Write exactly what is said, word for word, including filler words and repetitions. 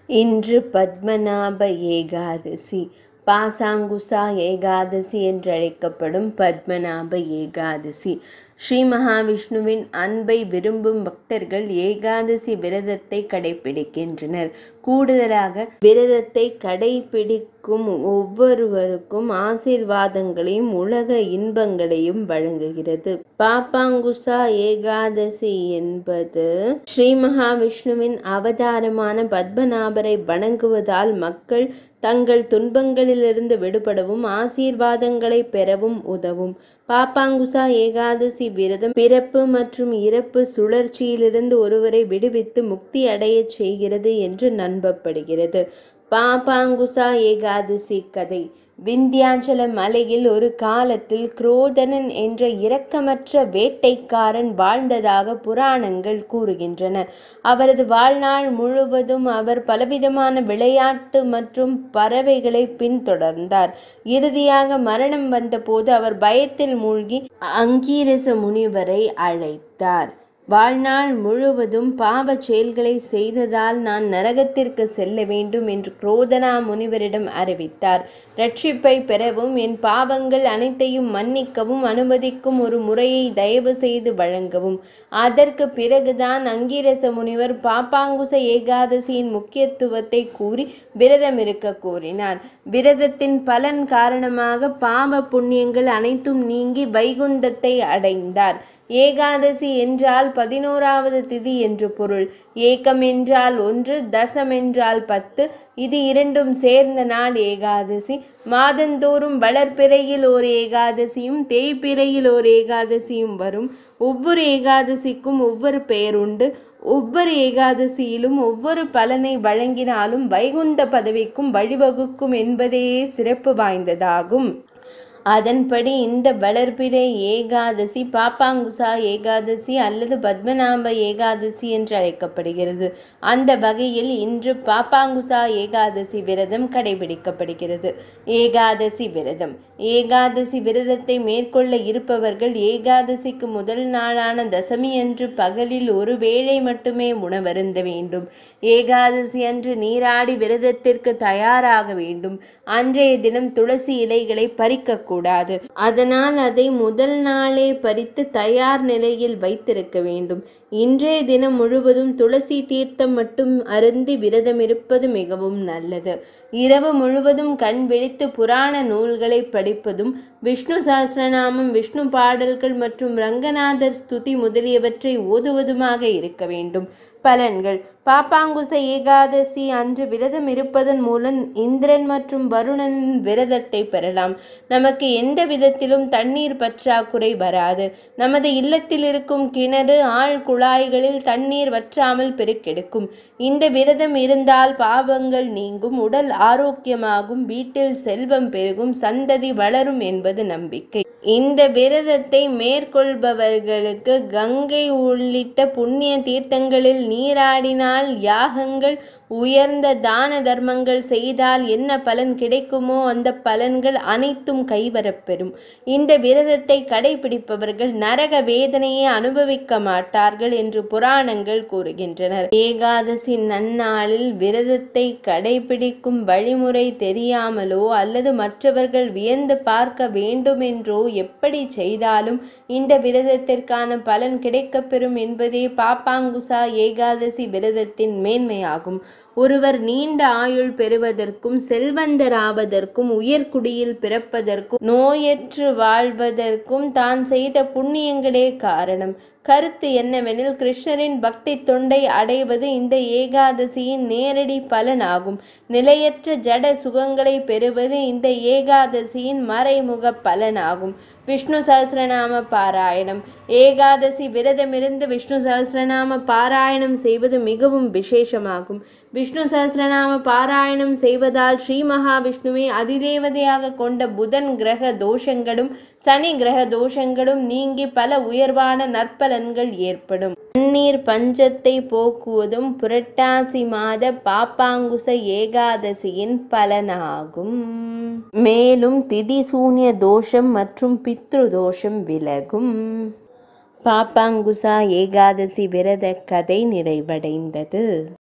இன்று பத்மநாப ஏகாதசி. பாசாங்குசா ஏகாதசி என்றழைக்கப்படும் பத்மநாப ஏகாதசி. ஸ்ரீ மகாவிஷ்ணுவின் அன்பை விரும்பும் பக்தர்கள் ஏகாதசி விரதத்தை கடைபிடிக்கின்றனர். கூடுதலாக விரதத்தை கடைபிடிக்கும் ஒவ்வொருவருக்கும் ஆசீர்வாதங்களையும் உலக இன்பங்களையும் வழங்குகிறது. பாப்பாங்குசா ஏகாதசி என்பது ஸ்ரீ மகாவிஷ்ணுவின் அவதாரமான பத்மநாபரை வணங்குவதால் மக்கள் தங்கள் துன்பங்களிலிருந்து விடுபடவும் ஆசீர்வாதங்களை பெறவும் உதவும். பாப்பாங்குசா ஏகாதசி விரதம் பிறப்பு மற்றும் இறப்பு சுழற்சியிலிருந்து ஒருவரை விடுவித்து முக்தி அடையச் செய்கிறது என்று நம்பப்படுகிறது. பாப்பாங்குசா ஏகாதசி கதை. விந்தியாச்சல மலையில் ஒரு காலத்தில் குரோதனன் என்ற இரக்கமற்ற வேட்டைக்காரன் வாழ்ந்ததாக புராணங்கள் கூறுகின்றன. அவரது வாழ்நாள் முழுவதும் அவர் பலவிதமான விளையாட்டு மற்றும் பறவைகளை பின்தொடர்ந்தார். இறுதியாக மரணம் வந்தபோது அவர் பயத்தில் மூழ்கி அங்கீரச முனிவரை அழைத்தார். வாழ்நாள் முழுவதும் பாவச் செயல்களை செய்ததால் நான் நரகத்திற்கு செல்ல வேண்டும் என்று குரோதனா முனிவரிடம் அறிவித்தார். ரட்சிப்பை பெறவும் என் பாவங்கள் அனைத்தையும் மன்னிக்கவும் அனுமதிக்கும் ஒரு முறையை தயவு செய்து வழங்கவும். அதற்கு பிறகுதான் அங்கீரச முனிவர் பாப்பாங்குச ஏகாதசியின் முக்கியத்துவத்தை கூறி விரதம் இருக்க கூறினார். விரதத்தின் பலன் காரணமாக பாவ புண்ணியங்கள் அனைத்தும் நீங்கி வைகுந்தத்தை அடைந்தார். ஏகாதசி என்றால் பதினோராவது திதி என்று பொருள். ஏகம் என்றால் ஒன்று, தசம் என்றால் பத்து. இது இரண்டும் சேர்ந்த நாள் ஏகாதசி. மாதந்தோறும் வளர்பிறையில் ஓர் ஏகாதசியும் தேய்பிறையில் ஓர் ஏகாதசியும் வரும். ஒவ்வொரு ஏகாதசிக்கும் ஒவ்வொரு பெயருண்டு. ஒவ்வொரு ஏகாதசியிலும் ஒவ்வொரு பலனை வழங்கினாலும் வைகுந்த பதவிக்கும் வழிவகுக்கும் என்பதே சிறப்பு வாய்ந்ததாகும். அதன்படி இந்த வளர்பிறை ஏகாதசி பாப்பாங்குசா ஏகாதசி அல்லது பத்மநாப ஏகாதசி என்று அழைக்கப்படுகிறது. அந்த வகையில் இன்று பாப்பாங்குசா ஏகாதசி விரதம் கடைபிடிக்கப்படுகிறது. ஏகாதசி விரதம். ஏகாதசி விரதத்தை மேற்கொள்ள இருப்பவர்கள் ஏகாதசிக்கு முதல் நாளான தசமி அன்று பகலில் ஒரு வேளை மட்டுமே உணவருந்த வேண்டும். ஏகாதசி அன்று நீராடி விரதத்திற்கு தயாராக வேண்டும். அன்றைய தினம் துளசி இலைகளை பறிக்க கூடாது. அதனால் அதை முதல் நாளே பறித்து தயார் நிலையில் வைத்திருக்க வேண்டும். இன்றைய தினம் முழுவதும் துளசி தீர்த்தம் மட்டும் அருந்தி விரதம் இருப்பது மிகவும் நல்லது. இரவு முழுவதும் கண் விழித்து புராண நூல்களை படிப்பதும் விஷ்ணு சஹஸ்ரநாமம், விஷ்ணு பாடல்கள் மற்றும் ரங்கநாதர் ஸ்துதி முதலியவற்றை ஓதுவதுமாக இருக்க வேண்டும். பலன்கள். பாப்பாங்குச ஏகாதசி அன்று விரதம் இருப்பதன் மூலம் இந்திரன் மற்றும் வருணனின் விரதத்தை பெறலாம். நமக்கு எந்த விதத்திலும் தண்ணீர் பற்றாக்குறை வராது. நமது இல்லத்தில் இருக்கும் கிணறு, ஆழ் குழாய்களில் தண்ணீர் வற்றாமல் பெருக்கெடுக்கும். இந்த விரதம் இருந்தால் பாவங்கள் நீங்கும், உடல் ஆரோக்கியமாகும், வீட்டில் செல்வம் பெருகும், சந்ததி வளரும் என்பது நம்பிக்கை. இந்த விரதத்தை மேற்கொள்பவர்களுக்கு கங்கை உள்ளிட்ட புண்ணிய தீர்த்தங்களில் நீராடினால், யாகங்கள், உயர்ந்த தான தர்மங்கள் செய்தால் என்ன பலன் கிடைக்குமோ அந்த பலன்கள் அனைத்தும் கைவரப்பெறும். இந்த விரதத்தை கடைபிடிப்பவர்கள் நரக வேதனையை அனுபவிக்க மாட்டார்கள் என்று புராணங்கள் கூறுகின்றனர். ஏகாதசி நன்னாளில் விரதத்தை கடைபிடிக்கும் வழிமுறை தெரியாமலோ அல்லது மற்றவர்கள் வியந்து பார்க்க வேண்டுமென்றோ எப்படி செய்தாலும் இந்த விரதத்திற்கான பலன் கிடைக்கப்பெறும் என்பதே பாப்பாங்குசா ஏகாதசி விரதத்தின் மேன்மையாகும். ஒருவர் நீண்ட ஆயுள் பெறுவதற்கும், செல்வந்தராவதற்கும், உயர்குடியில் பிறப்பதற்கும், நோயற்று வாழ்வதற்கும் தான் செய்த புண்ணியங்களே காரணம். கருத்து என்னவெனில், கிருஷ்ணரின் பக்தி தொண்டை அடைவது இந்த ஏகாதசியின் நேரடி பலனாகும். நிலையற்ற ஜட சுகங்களை பெறுவது இந்த ஏகாதசியின் மறைமுக பலனாகும். விஷ்ணு சஹஸ்ரநாம பாராயணம். ஏகாதசி விரதமிருந்து விஷ்ணு சஹஸ்ரநாம பாராயணம் செய்வது மிகவும் விசேஷமாகும். விஷ்ணு சஹஸ்ரநாம பாராயணம் செய்வதால் ஸ்ரீ மகாவிஷ்ணுவை அதிதேவதையாக கொண்ட புதன் கிரக தோஷங்களும் சனி கிரக தோஷங்களும் நீங்கி பல உயர்வான நற்பலன்கள் ஏற்படும். தண்ணீர் பஞ்சத்தை போக்குவதும் புரட்டாசி மாத பாப்பாங்குச ஏகாதசியின் பலனாகும். மேலும் திதி சூன்ய தோஷம் மற்றும் பித்ரு தோஷம் விலகும். பாப்பாங்குசா ஏகாதசி விரத கதை நிறைவடைந்தது.